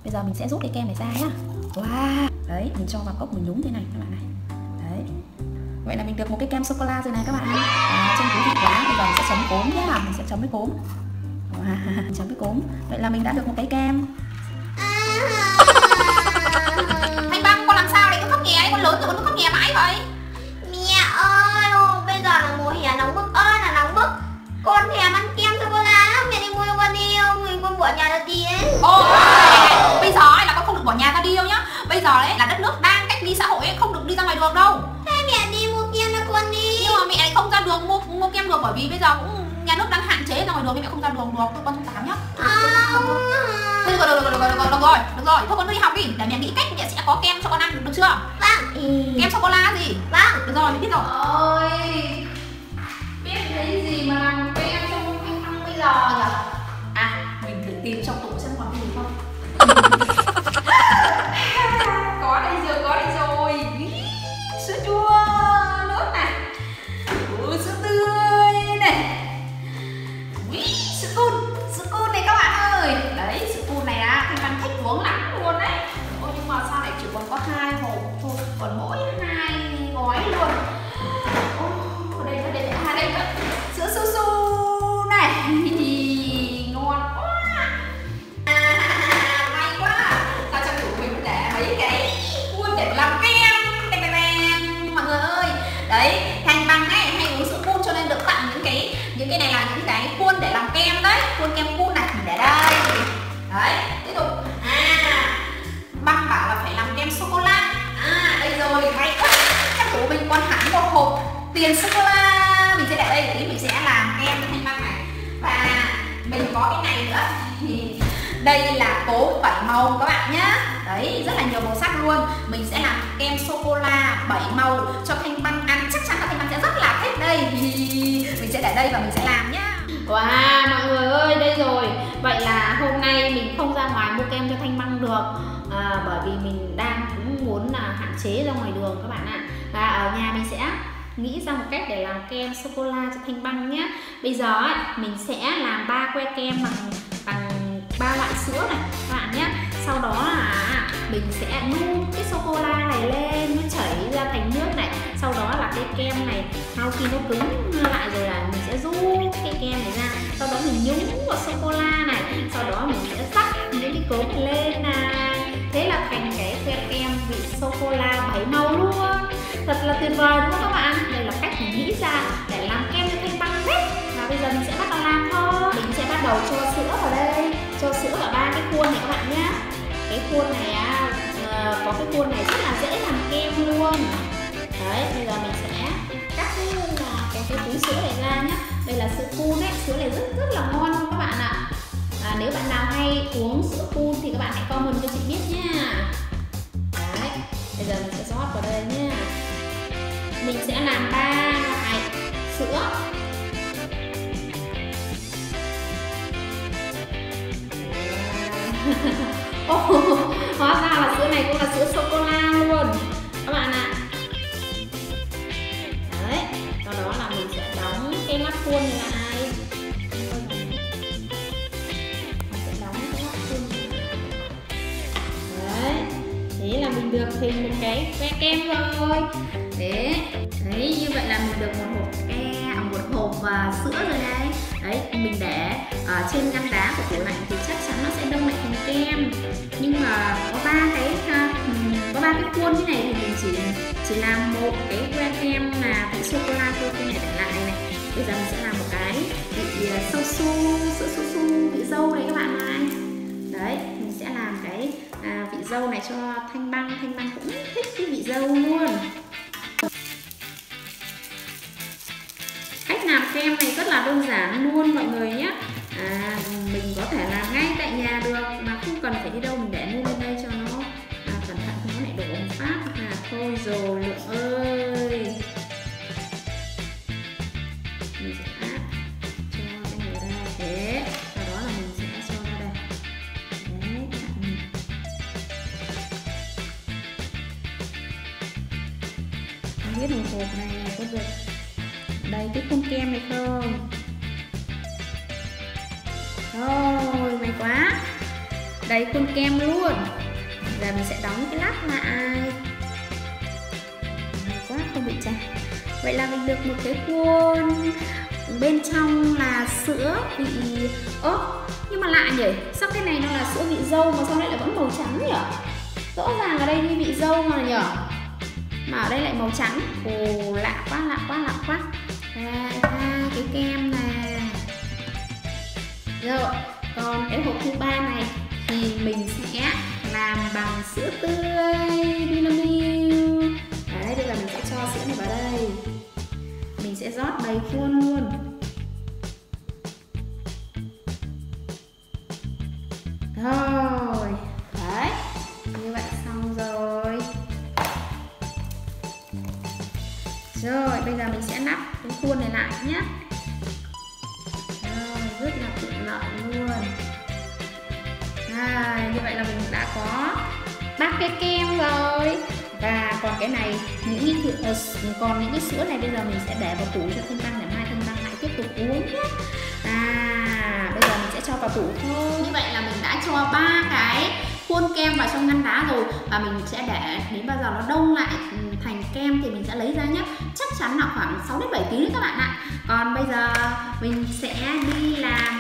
Bây giờ mình sẽ rút cái kem này ra nhá. Wow, đấy, mình cho vào cốc mình nhúng thế này các bạn này. Đấy. Vậy là mình được một cái kem sô cô la rồi này các bạn. Trông thú vị quá. Bây giờ mình sẽ chấm cốm nhá. Mình sẽ chấm với cốm. Wow, chấm với cốm. Vậy là mình đã được một cái kem. Thanh Băng, con làm sao đấy? Con khóc nhè, con lớn rồi con khóc nhè mãi vậy. Mẹ ơi, bây giờ là mùa hè nóng bức ơi là nóng bức. Con thèm ăn kem sô cô la lắm, mẹ đi mua cho con đi không? Con bỏ nhà ra tiền. Bây giờ ấy là con không được bỏ nhà ra đi đâu nhá. Bây giờ đấy là đất nước đang cách ly xã hội ấy, không được đi ra ngoài đường đâu. Thế mẹ đi mua kem cho con đi. Nhưng mà mẹ lại không ra đường mua kem được, bởi vì bây giờ cũng nhà nước đang hạn chế ra ngoài đường nên mẹ không ra đường được. Con thông cảm nhá. Thôi được rồi. Thôi con đi học đi, để mẹ nghĩ cách mẹ sẽ có kem cho con ăn, được chưa? Vâng. Kem sô cô la gì? Vâng. Được rồi, mình biết rồi. Ôi, biết thấy gì mà làm kem trong Thanh Băng bây giờ nhỉ? Mình thử tìm trong tủ xem còn cái gì không. Có đây rồi. Sữa chua nước này, sữa tươi này, sữa cool này các bạn ơi. Đấy, sữa cool này á, Thanh Băng thích uống lắm luôn đấy. Ôi nhưng mà sao lại chỉ còn có 2 hộp thôi, còn mỗi 2 gói luôn. Đây nữa, sữa su su này. Ngon quá. May quá. Sao trong tủ mình để mấy cái khuôn để làm kem. Mọi người ơi. Đấy, Thanh Băng ấy hay uống sữa cool cho nên được tặng những cái này là những cái khuôn để làm kem đấy. Khuôn kem cool này mình để đây. Đấy, tiếp tục. Băng bảo là phải làm kem sô cô la. Đây rồi, may quá. Trong tủ mình còn hẳn một hộp tiền sô cô la. Mình sẽ để đây, tí mình sẽ làm kem cho Thanh Băng này. Và mình có cái này nữa. Thì đây là cốm 7 màu các bạn nhé. Đấy, rất là nhiều màu sắc luôn. Mình sẽ làm kem sô cô la 7 màu cho Thanh Băng ăn. Chắc chắn là Thanh Băng sẽ rất là thích đây. Mình sẽ để đây và mình sẽ làm nhá. Wow, mọi người ơi, đây rồi. Vậy là hôm nay mình không ra ngoài mua kem cho Thanh Băng được, bởi vì mình đang cũng muốn là hạn chế ra ngoài đường các bạn ạ. Và ở nhà mình sẽ nghĩ ra một cách để làm kem sô cô la cho Thanh Băng nhé. Bây giờ ấy, mình sẽ làm 3 que kem bằng 3 loại sữa này các bạn nhé. Sau đó là mình sẽ đun cái sô cô la này lên, nó chảy ra thành nước này. Sau đó là cái kem này sau khi nó cứng lại rồi là mình sẽ rút cái kem này ra. Sau đó mình nhúng vào sô cô la này. Sau đó mình sẽ rắc những cái cốm này lên này. Thế là thành cái que kem vị sô cô la 7 màu luôn. Thật là tuyệt vời đúng không các bạn? Đây là cách mình nghĩ ra để làm kem cho Thanh Băng đấy. Và bây giờ mình sẽ bắt đầu làm thôi. Mình sẽ bắt đầu cho sữa vào đây. Cho sữa vào 3 cái khuôn này các bạn nhé. Cái khuôn này có cái khuôn này rất là dễ làm kem luôn. Đấy, bây giờ mình sẽ cắt cái túi sữa này ra nhé. Đây là sữa cool đấy, sữa này rất là ngon luôn các bạn ạ. Nếu bạn nào hay uống sữa cool thì các bạn hãy comment cho chị biết nha. Đấy, bây giờ mình sẽ rót vào đây nhé. Mình sẽ làm 3 loại sữa. Hóa ra là sữa này cũng là sữa sô cô la luôn các bạn ạ. Đấy, sau đó là mình sẽ đóng cái nắp khuôn này lại. Mình sẽ đóng cái nắp khuôn này lại. Đấy, thế là mình được hình một cái que kem rồi. Đấy, như vậy là mình được một hộp sữa rồi đấy. Đấy, mình để trên ngăn đá của tủ lạnh thì chắc chắn nó sẽ đông lạnh thành kem. Nhưng mà có ba cái khuôn thế này thì mình chỉ làm một cái que kem là vị sô cô la thôi, cái này để lại này. Bây giờ mình sẽ làm một cái vị sữa su su vị dâu này các bạn này. Đấy, mình sẽ làm cái vị dâu này cho Thanh Băng cũng thích cái vị dâu luôn. Cách làm kem này rất là đơn giản luôn mọi người nhé. Mình có thể làm ngay tại nhà được mà không cần phải đi đâu, mình để luôn lên đây cho nó cẩn thận không nó lại đổ một phát là thôi rồi Lượng ơi. Mình sẽ cho cái này ra thế, sau đó là mình sẽ cho ra đây. Đấy, không biết một hộp này có được đầy cái khuôn kem này không? Thôi may quá. đầy khuôn kem luôn. Giờ mình sẽ đóng cái lát lại. Quá không bị chảy. Vậy là mình được một cái khuôn bên trong là sữa vị nhưng mà lạ nhỉ, sao cái này nó là sữa vị dâu mà sao đây lại vẫn màu trắng nhỉ? Rõ ràng ở đây như vị dâu mà nhỉ, mà ở đây lại màu trắng. Ồ, lạ quá, lạ quá, lạ quá. Cái kem này. Rồi, còn cái hộp thứ ba này thì mình sẽ làm bằng sữa tươi Vinamilk. Đấy, bây giờ mình sẽ cho sữa này vào đây. Mình sẽ rót đầy khuôn luôn. Rồi, đấy, như vậy xong rồi. Rồi, bây giờ mình sẽ nắp cái khuôn này lại nhé. Rồi, rất là tiện lợi luôn. Như vậy là mình đã có 3 cái kem rồi. Và còn cái này, còn những cái sữa này bây giờ mình sẽ để vào tủ cho Thanh Băng để mai Thanh Băng lại tiếp tục uống nhé. Bây giờ mình sẽ cho vào tủ thôi. Như vậy là mình đã cho 3 cái khuôn kem vào trong ngăn đá rồi, và mình sẽ để đến bao giờ nó đông lại thành kem thì mình sẽ lấy ra nhé. Chắc chắn là khoảng 6 đến 7 tiếng các bạn ạ. Còn bây giờ mình sẽ đi làm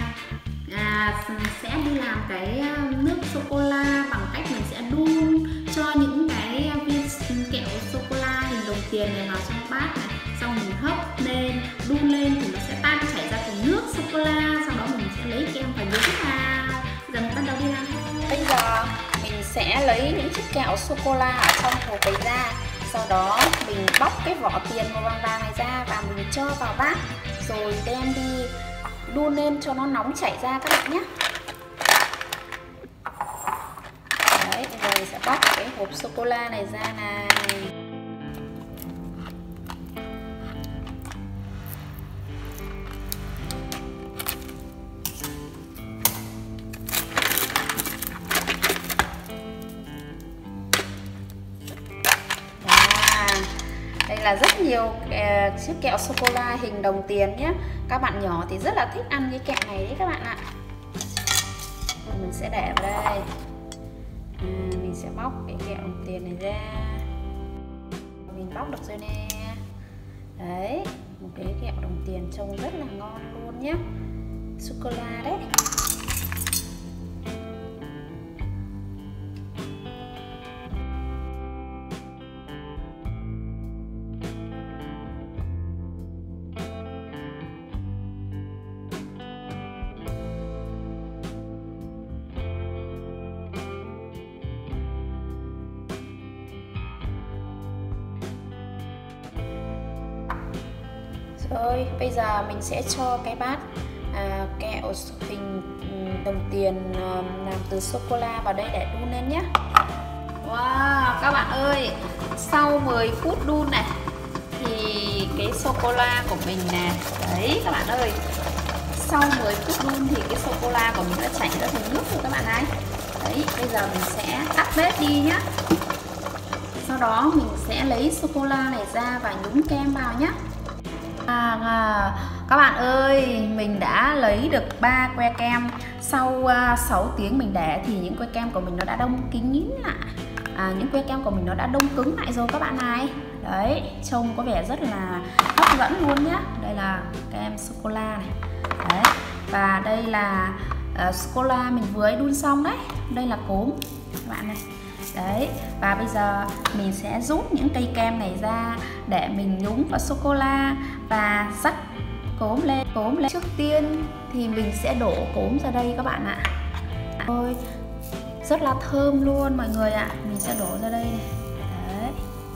cái nước sô cô la bằng cách mình sẽ đun cho những cái viên kẹo sô cô la hình đồng tiền này vào trong bát này, xong mình hấp lên, đun lên thì nó sẽ tan chảy ra thành nước sô cô la, sau đó mình sẽ lấy kem và nhúng vào. Giờ mình bắt đầu đi làm thôi. Bây giờ mình sẽ lấy những chiếc kẹo sô cô la ở trong hộp ấy ra, sau đó mình bóc cái vỏ tiền màu vàng vàng này ra và mình cho vào bát, rồi đem đi đun lên cho nó nóng chảy ra các bạn nhé. Đấy, bây giờ mình sẽ bóc cái hộp sô cô la này ra này. Đây là rất nhiều chiếc kẹo sô cô la hình đồng tiền nhé. Các bạn nhỏ thì rất là thích ăn cái kẹo này đấy các bạn ạ. Mình sẽ để vào đây. Mình sẽ bóc cái kẹo đồng tiền này ra. Mình bóc được rồi nè. Đấy, một cái kẹo đồng tiền trông rất là ngon luôn nhé. Sô cô la đấy. Rồi, bây giờ mình sẽ cho cái bát kẹo hình đồng tiền làm từ sô cô la vào đây để đun lên nhé. Wow, các bạn ơi, sau 10 phút đun này thì cái sô cô la của mình nè, đấy các bạn ơi, sau 10 phút đun thì cái sô cô la của mình đã chảy ra thành nước rồi các bạn ơi. Đấy, bây giờ mình sẽ tắt bếp đi nhé. Sau đó mình sẽ lấy sô cô la này ra và nhúng kem vào nhé. Các bạn ơi, mình đã lấy được 3 que kem. Sau 6 tiếng mình để thì những que kem của mình nó đã đông kín lại. Những que kem của mình nó đã đông cứng lại rồi các bạn này. Đấy, trông có vẻ rất là hấp dẫn luôn nhá. Đây là kem sô cô la này. Đấy, và đây là sô cô la mình vừa đun xong đấy. Đây là cốm các bạn này. Đấy, và bây giờ mình sẽ rút những cây kem này ra để mình nhúng vào sô cô la và rắc cốm lên. Trước tiên thì mình sẽ đổ cốm ra đây các bạn ạ. Ôi, rất là thơm luôn mọi người ạ. Mình sẽ đổ ra đây này. Đấy.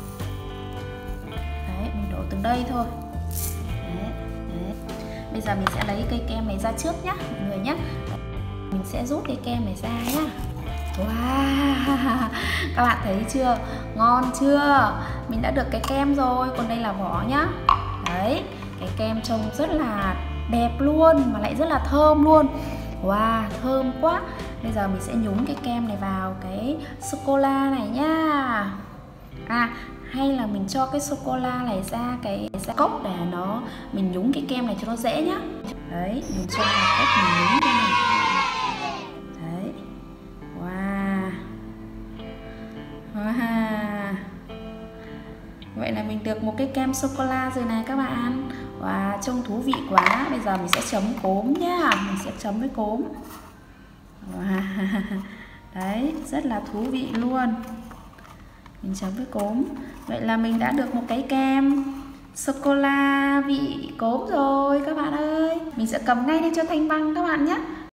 Đấy, mình đổ từng đây thôi. Đấy. Đấy. Bây giờ mình sẽ lấy cây kem này ra trước nhá mọi người nhé. Mình sẽ rút cây kem này ra nhá. Wow, các bạn thấy chưa? Ngon chưa? Mình đã được cái kem rồi, còn đây là vỏ nhá. Đấy, cái kem trông rất là đẹp luôn, mà lại rất là thơm luôn. Wow, thơm quá. Bây giờ mình sẽ nhúng cái kem này vào cái sô-cô-la này nhá. Hay là mình cho cái sô-cô-la này ra cái cốc để mình nhúng cái kem này cho nó dễ nhá. Đấy, mình cho vào cốc mình nhúng cho này. Đấy. được một cái kem sô-cô-la rồi này các bạn. Wow, trông thú vị quá. Bây giờ mình sẽ chấm cốm nhá. Mình sẽ chấm với cốm. Wow. Đấy, rất là thú vị luôn. Mình chấm với cốm. Vậy là mình đã được một cái kem sô-cô-la vị cốm rồi các bạn ơi. Mình sẽ cầm ngay đây cho Thanh Băng các bạn nhé.